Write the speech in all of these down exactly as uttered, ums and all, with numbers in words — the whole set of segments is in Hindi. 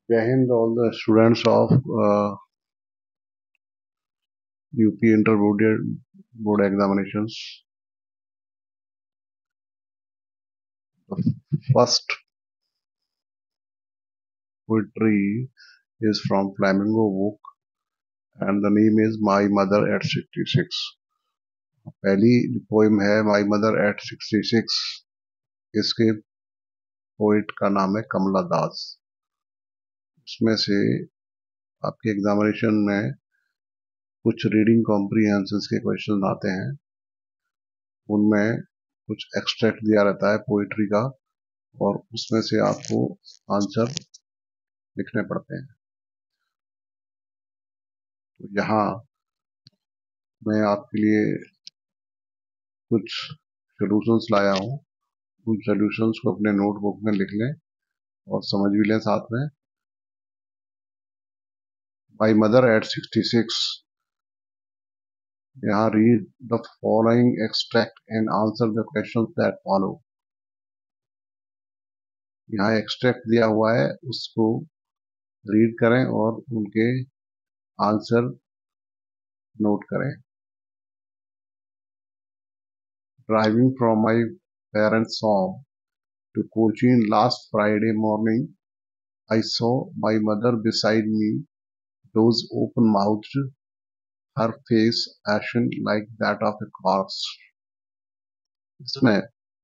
Jai Hind, all the students of uh, U P Intermediate Board Examinations. The first poetry is from Flamingo book and the name is My Mother at sixty-six. पहली पोएम है My Mother at sixty-six. इसके पोइट का नाम है कमला दास. इसमें से आपके एग्जामिनेशन में कुछ रीडिंग कॉम्प्रीहेंशन के क्वेश्चन आते हैं. उनमें कुछ एक्सट्रैक्ट दिया रहता है पोइट्री का और उसमें से आपको आंसर लिखने पड़ते हैं. तो यहाँ मैं आपके लिए कुछ सॉल्यूशंस लाया हूँ. उन सॉल्यूशंस को अपने नोटबुक में लिख लें और समझ भी लें साथ में. My mother at sixty six. यहाँ read the following extract and answer the questions that follow. यहाँ एक्सट्रैक्ट दिया हुआ है, उसको रीड करें और उनके आंसर नोट करें. Driving from my parents home to Cochin last Friday morning, I saw my mother beside me, nose open-mouthed, her face ashen like that of a corpse. इसमें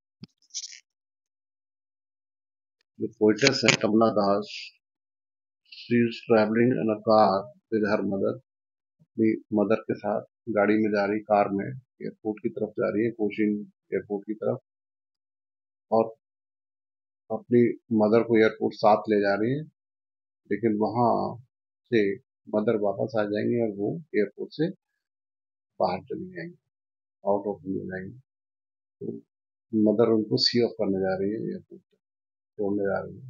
जो पोइटेस है Kamala Das, she is traveling in a car with her mother. अपनी मदर के साथ गाड़ी में जा रही, कार में एयरपोर्ट की तरफ जा रही है, कोचिन एयरपोर्ट की तरफ, और अपनी मदर को एयरपोर्ट साथ ले जा रही है. लेकिन वहां से मदर वापस आ जाएंगे और वो एयरपोर्ट से बाहर चली जाएंगी, आउट ऑफ व्यू जाएंगी. तो मदर उनको सी ऑफ करने जा रही है, एयरपोर्ट छोड़ने जा रही है.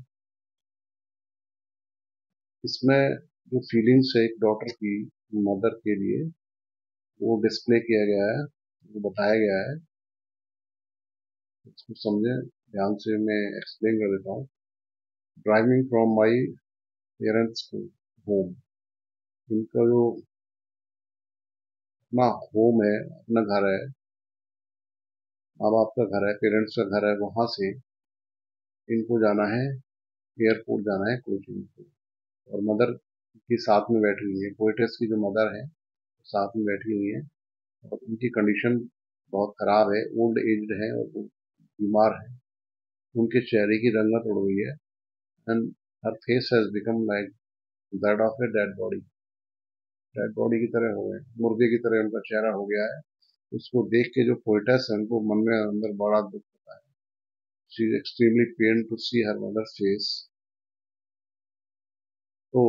इसमें जो फीलिंग्स है एक डॉटर की मदर के लिए, वो डिस्प्ले किया गया है, वो बताया गया है. इसको समझे ध्यान से. मैं एक्सप्लेन कर देता हूँ. Driving from my parents home. इनका जो अपना होम है, अपना घर है, माँ बाप का घर है, पेरेंट्स का घर है, वहां से इनको जाना है एयरपोर्ट, जाना है कोचिंग को. और मदर की साथ में बैठी हुई है, पोइटेस की जो मदर है साथ में बैठी हुई है और उनकी कंडीशन बहुत खराब है, ओल्ड एज्ड है और वो बीमार है. उनके चेहरे की रंगत उड़ गई है. And her face has become like that of a dead body. Dead body की तरह हो गए, मुर्दे की तरह उनका चेहरा हो गया है. उसको देख के जो पोइटेस है उनको मन में अंदर बड़ा दुख होता है. She is extremely pain to see her mother face. तो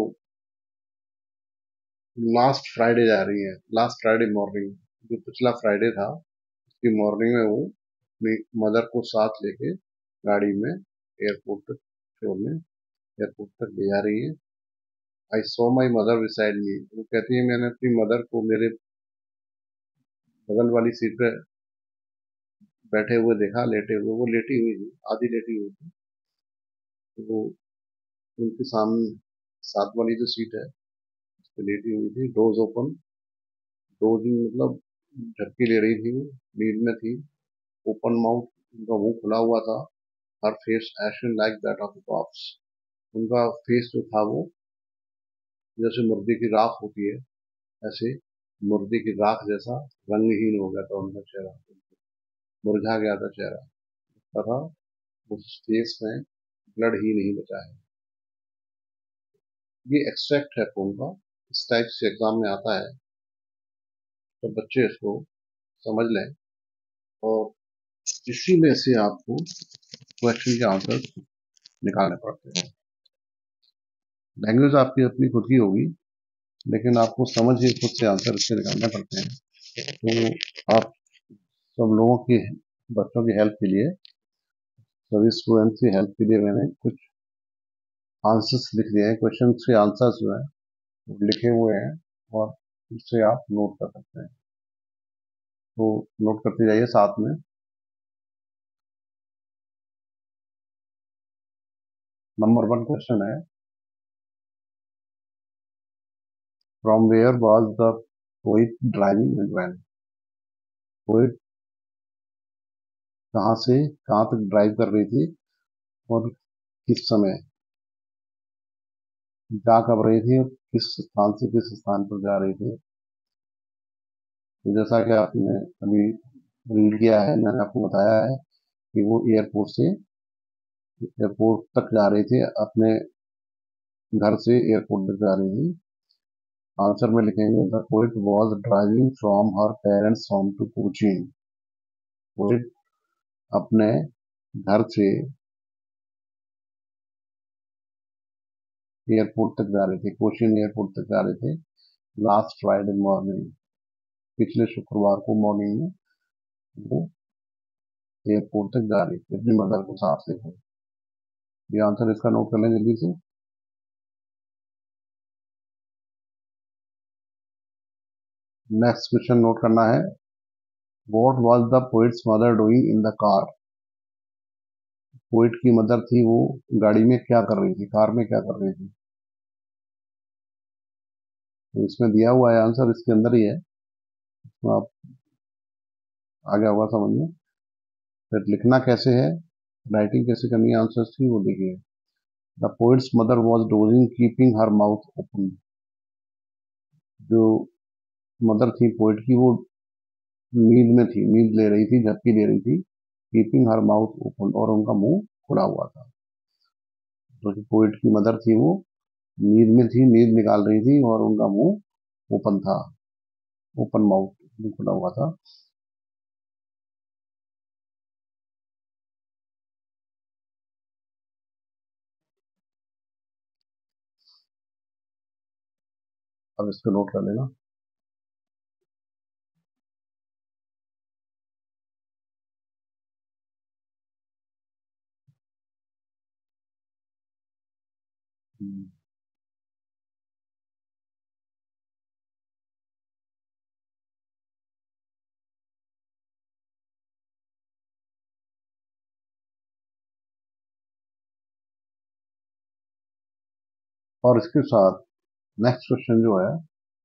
लास्ट फ्राइडे जा रही है, लास्ट फ्राइडे मॉर्निंग, जो पिछला फ्राइडे था उसकी मॉर्निंग में वो अपनी मदर को साथ लेके गाड़ी में एयरपोर्ट तक छोड़ने, एयरपोर्ट तक ले जा रही है. I saw my mother beside me. वो कहती है मैंने अपनी मदर को मेरे बगल वाली सीट पे बैठे हुए देखा, लेटे हुए. वो लेटी हुई थी, आधी लेटी हुई थी. तो वो उनके सामने साथ वाली जो सीट है उस पर लेटी हुई थी, डोज ओपन. डोज मतलब झपकी ले रही थी, वो नींद में थी. ओपन माउथ, उनका मुंह खुला हुआ था. Her face ashen like that of corpse. उनका फेस जो था वो जैसे मुर्दे की राख होती है, ऐसे मुर्दे की राख जैसा रंगहीन हो गया था उनका चेहरा, मुरझा गया था चेहरा. तथा उस फेस में ब्लड ही नहीं बचा है. ये एक्सट्रैक्ट है पोम का. इस टाइप से एग्जाम में आता है तो बच्चे इसको समझ लें और इसी में से आपको क्वेश्चन के आंसर निकालने पड़ते हैं. लैंग्वेज आपकी अपनी खुद की होगी, लेकिन आपको समझ के खुद से आंसर इससे निकालने पड़ते हैं. तो आप सब लोगों की, बच्चों की हेल्प के लिए, सभी स्टूडेंट्स की हेल्प के लिए मैंने कुछ आंसर्स लिख दिए हैं. क्वेश्चन के आंसर्स जो है वो लिखे हुए हैं और उससे आप नोट कर सकते हैं. तो नोट करते जाइए साथ में. नंबर वन क्वेश्चन है, from where was the poet driving and when? Poet कहाँ से कहाँ तक ड्राइव कर रही थी और किस समय, जा कब रही थी और किस स्थान से किस स्थान पर जा रही थी? तो जैसा कि आपने अभी रीड किया है, मैंने आपको बताया है कि वो एयरपोर्ट से एयरपोर्ट तक जा रही थी, अपने घर से एयरपोर्ट तक जा रही थी। आंसर में लिखेंगे the poet was driving from her parents home to Cochin. Poet अपने घर से एयरपोर्ट तक जा रहे थे, कोचीन एयरपोर्ट तक जा रहे थे लास्ट फ्राइडे मॉर्निंग, पिछले शुक्रवार को मॉर्निंग में वो एयरपोर्ट तक जा रही थी अपनी मदर को साथ लेकर। ये आंसर इसका नोट कर लें जल्दी से। नेक्स्ट क्वेश्चन नोट करना है, what was the poet's mother doing in the car? Poet की मदर थी वो गाड़ी में क्या कर रही थी, कार में क्या कर रही थी? तो इसमें दिया हुआ है आंसर, इसके अंदर ही है, तो आप आगे होगा समझ में। फिर लिखना कैसे है, राइटिंग कैसे करनी है आंसर्स की, वो देखिए। The poet's mother was dozing keeping her mouth open. जो मदर थी पोइट की वो नींद में थी, नींद ले रही थी, झपकी ले रही थी। कीपिंग हर माउथ ओपन, और उनका मुंह खुला हुआ था। तो जो पोइट की मदर थी वो नींद में थी, नींद निकाल रही थी और उनका मुंह ओपन था, ओपन माउथ खुला हुआ था। अब इसको नोट कर लेना। हम्म, और इसके साथ नेक्स्ट क्वेश्चन जो है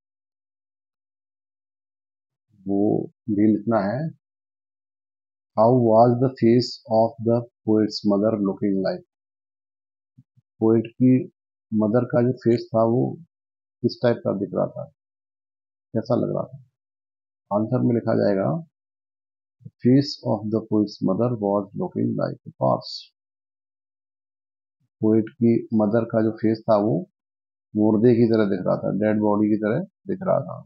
वो भी लिखना है, how was the face of the poet's mother looking like? Poet की मदर का जो फेस था वो किस टाइप का दिख रहा था, कैसा लग रहा था? आंसर में लिखा जाएगा, face of the poet's mother was looking like a corpse. Poet की मदर का जो फेस था वो मुर्दे की तरह दिख रहा था, डेड बॉडी की तरह दिख रहा था।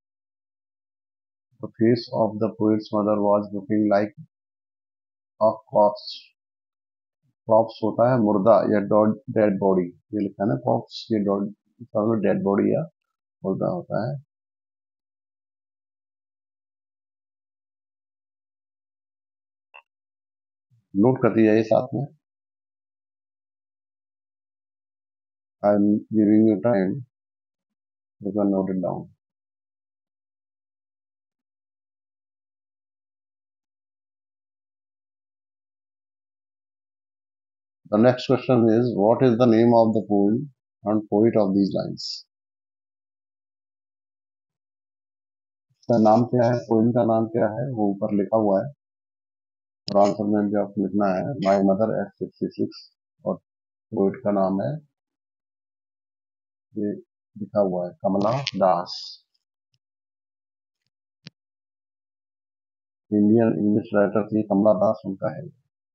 The face of the poet's mother was looking like a corpse. Corpse होता है मुर्दा या डेड बॉडी, ये लिखा है ना कॉर्प्स, ये डेड बॉडी या मुर्दा होता है। नोट कर दिया ये साथ में, I am giving you time, you can note it down. The next question is, what is the name of the poem and poet of these lines? इसका नाम क्या है, पोएम का नाम क्या है, वो ऊपर लिखा हुआ है, और आंसर में भी आपको लिखना है my mother at sixty six, और पोएट का नाम है, ये लिखा हुआ है Kamala Das. Indian English writer थी कमला दास, उनका है।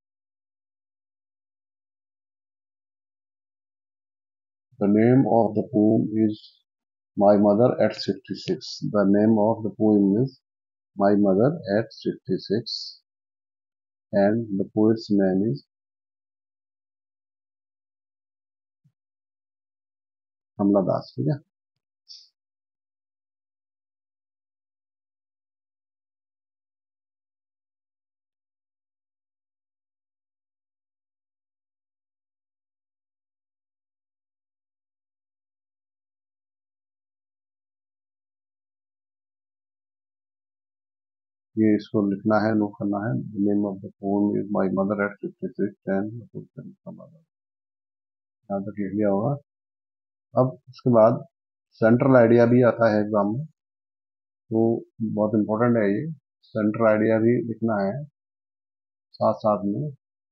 The name of the poem is My Mother at sixty-six. The name of the poem is My Mother at sixty-six, and the poet's name is कमला दास। ठीक है, ये इसको लिखना है, नोट करना है। The name of the poem is my mother at fifty six and यहाँ तक लिख लिया होगा। अब उसके बाद सेंट्रल आइडिया भी आता है एग्जाम में, तो बहुत इंपॉर्टेंट है ये। सेंट्रल आइडिया भी लिखना है साथ साथ में।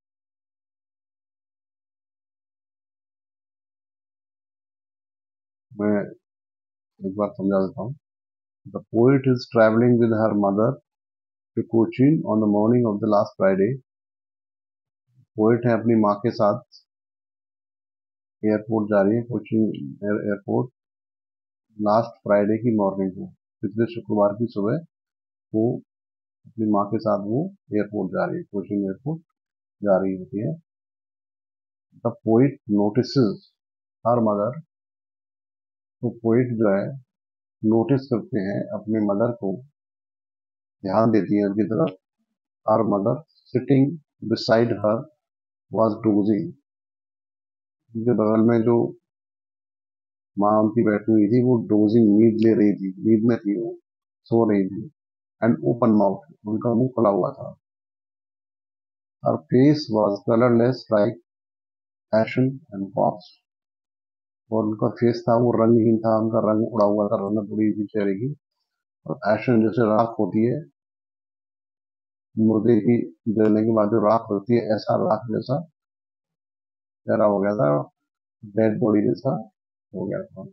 मैं एक बार समझा देता हूँ। The poet is travelling with her mother to Cochin on the morning of the last Friday. Poet है अपनी माँ के साथ एयरपोर्ट जा रही है, कोचीन एयरपोर्ट, लास्ट फ्राइडे की मॉर्निंग को, पिछले शुक्रवार की सुबह वो अपनी माँ के साथ वो एयरपोर्ट जा रही है, कोचीन एयरपोर्ट जा रही होती है। The poet notices her mother, तो पोइट जो है नोटिस करते हैं अपने मदर को, ध्यान देती है उनकी तरफ। Her mother sitting beside her was dozing, उनके बगल में जो माँ उनकी बैठी हुई थी वो डोजिंग, नींद ले रही थी, नींद में थी वो, सो रही थी। एंड ओपन माउथ, उनका मुंह खुला हुआ था। Her face was colourless like ashen and corpse, और उनका फेस था वो रंगहीन था, उनका रंग उड़ा हुआ था, रौनक उड़ी थी चेहरे की। और एशन जैसे राख होती है, मुर्दे की जलने के बाद जो राख होती है, ऐसा राख जैसा चेहरा हो गया था, डेड बॉडी जैसा हो गया था।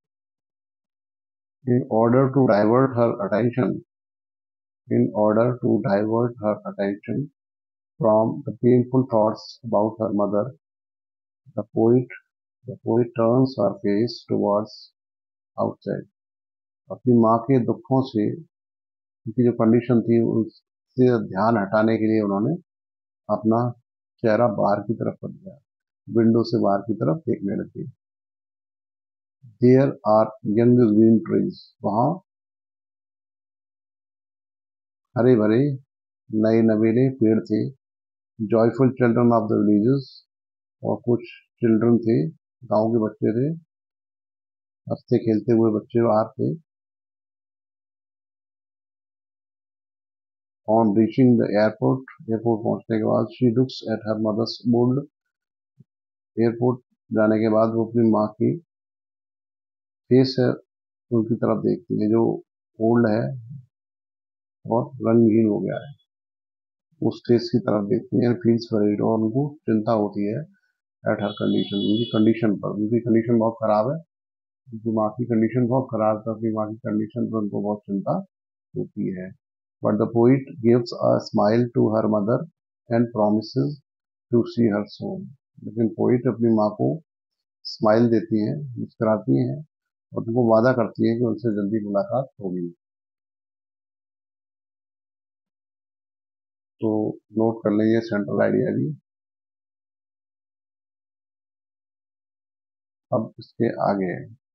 In order to divert her attention, in order to divert her attention from the painful thoughts about her mother, the poet the poet turns her face towards outside. अपनी माँ के दुखों से, उनकी जो कंडीशन थी उससे ध्यान हटाने के लिए उन्होंने अपना चेहरा बाहर की तरफ कर दिया, विंडो से बाहर की तरफ देखने लगी। There are young green trees, वहां हरे भरे नए नवेले पेड़ थे। Joyful children of the villages, और कुछ चिल्ड्रन थे, गांव के बच्चे थे, हंसते खेलते हुए बच्चे बाहर थे। On reaching the airport, airport पहुंचने के बाद, she looks at her mother's bold, airport जाने के बाद वो अपनी माँ की फेस है उनकी तरफ देखती है, जो ओल्ड है और रंगहीन हो गया है, उस फेस की तरफ देखती है। फील्स वरीड, और उनको चिंता होती है एट हर कंडीशन, उनकी कंडीशन पर। उनकी कंडीशन बहुत खराब है, उनकी माँ की कंडीशन बहुत खराब है, अपनी माँ की कंडीशन पर उनको बहुत चिंता होती है। But the poet gives a smile to her mother and promises to see her soon. लेकिन पोइट अपनी माँ को स्माइल देती है, मुस्कुराती है, और उनको वादा करती है कि उनसे जल्दी मुलाकात होगी। तो नोट कर लेंगे सेंट्रल आइडिया भी। अब इसके आगे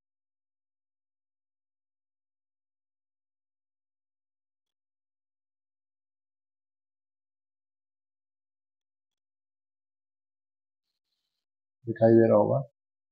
दिखाई दे रहा होगा।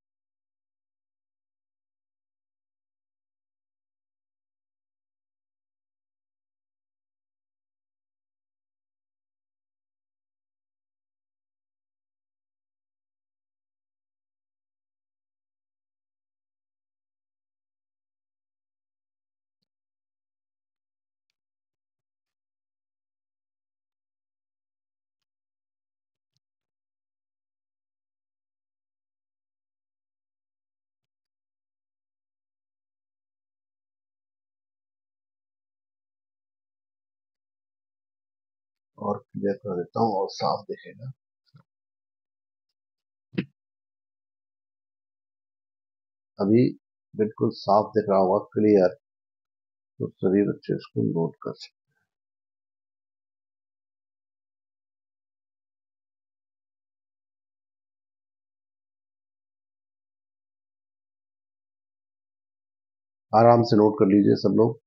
और क्लियर कर देता हूँ और साफ दिखेगा। अभी बिल्कुल साफ दिख रहा होगा, क्लियर, तो सभी बच्चे इसको नोट कर सकते। आराम से नोट कर लीजिए सब लोग।